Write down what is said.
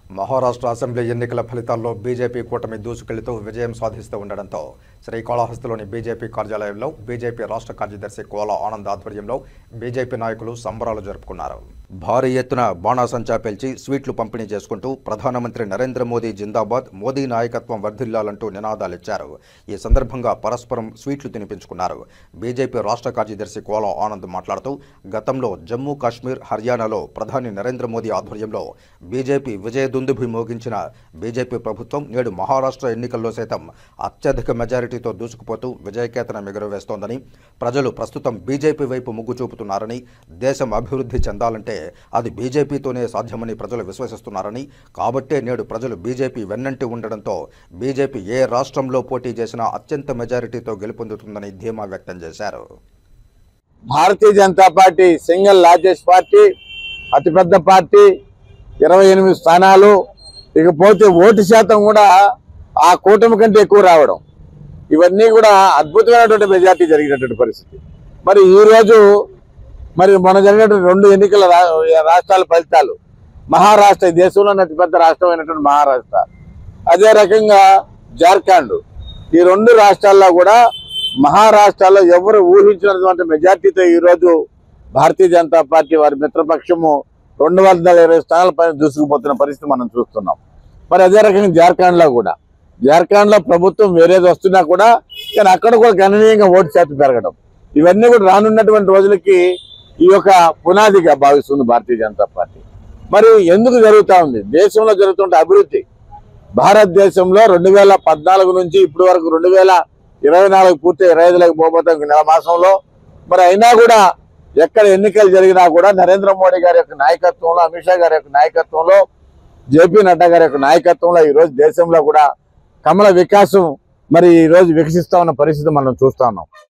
Maharashtra assembly ఎన్నికల ఫలితాల్లో BJP కూటమి దూసుకెళ్తూ విజయం సాధిస్తూ ఉండడంతో శ్రీకాళహస్తిలోని బీజేపీ కార్యాలయంలో బీజేపీ రాష్ట్ర కార్యదర్శి కోలా ఆనంద్ ఆధ్వర్యంలో బీజేపీ నాయకులు సంబరాలు జరుపుకున్నారు. భారీ ఎత్తున బాణాసంచా పేల్చి స్వీట్లు పంపిణీ చేసుకుంటూ ప్రధానమంత్రి నరేంద్ర మోదీ జిందాబాద్, మోదీ నాయకత్వం వర్ధిల్లాలంటూ నినాదాలిచ్చారు. ఈ సందర్భంగా పరస్పరం స్వీట్లు తినిపించుకున్నారు. బీజేపీ రాష్ట్ర కార్యదర్శి కోలా ఆనంద్ మాట్లాడుతూ గతంలో జమ్మూ కాశ్మీర్, హర్యానాలో ప్రధాని నరేంద్ర మోదీ ఆధ్వర్యంలో బీజేపీ విజయదుందుభి మోగించిన బీజేపీ ప్రభుత్వం నేడు మహారాష్ట్ర ఎన్నికల్లో సైతం అత్యధిక మెజారిటీతో దూసుకుపోతూ విజయకేతనం ఎగురవేస్తోందని, ప్రజలు ప్రస్తుతం బీజేపీ వైపు మొగ్గు చూపుతున్నారని, దేశం అభివృద్ధి చెందాలంటే అది బీజేపీతోనే సాధ్యమని ప్రజలు విశ్వసిస్తున్నారని, కాబట్టే నేడు ప్రజలు బీజేపీ వెన్నంటి ఉండడంతో బీజేపీ ఏ రాష్ట్రంలో పోటీ చేసినా అత్యంత మెజారిటీతో గెలుపొందుతుందని ధీమా వ్యక్తం చేశారు. Bharatiya Janata party single largest party, అతిపెద్ద పార్టీ, 28 స్థానాలు. ఇకపోతే ఓటు శాతం కూడా ఆ కూటమి కంటే ఎక్కువ రావడం, ఇవన్నీ కూడా అద్భుతమైనటువంటి మెజార్టీ జరిగినటువంటి పరిస్థితి. మరి ఈరోజు మన జరిగినటువంటి 2 ఎన్నికల రాష్ట్రాల ఫలితాలు, మహారాష్ట్ర దేశంలో అతిపెద్ద రాష్ట్రం అయినటువంటి మహారాష్ట్ర, అదే రకంగా జార్ఖండ్, ఈ 2 రాష్ట్రాల్లో కూడా మహారాష్ట్రలో ఎవరు ఊహించినటువంటి మెజార్టీతో ఈరోజు భారతీయ జనతా పార్టీ వారి మిత్రపక్షము 220 స్థానాల పైన దూసుకుపోతున్న పరిస్థితి మనం చూస్తున్నాం. మరి అదే రకంగా జార్ఖండ్లో ప్రభుత్వం వేరేది వస్తున్నా కూడా కానీ అక్కడ కూడా గణనీయంగా ఓటు శాతం పెరగడం, ఇవన్నీ కూడా రానున్నటువంటి రోజులకి ఈ యొక్క పునాదిగా భావిస్తుంది భారతీయ జనతా పార్టీ. మరి ఎందుకు జరుగుతూ ఉంది? దేశంలో జరుగుతుంటే అభివృద్ధి. భారతదేశంలో 2014 నుంచి ఇప్పటి వరకు 2024 పూర్తి 25 పోబోతాం నెల మాసంలో. మరి అయినా కూడా ఎక్కడ ఎన్నికలు జరిగినా కూడా నరేంద్ర మోడీ గారి యొక్క నాయకత్వంలో, అమిత్ షా గారి యొక్క నాయకత్వంలో, జేపీ నడ్డా గారి యొక్క నాయకత్వంలో ఈరోజు దేశంలో కూడా కమల వికాసం మరి ఈరోజు వికసిస్తా ఉన్న పరిస్థితి మనం చూస్తా ఉన్నాం.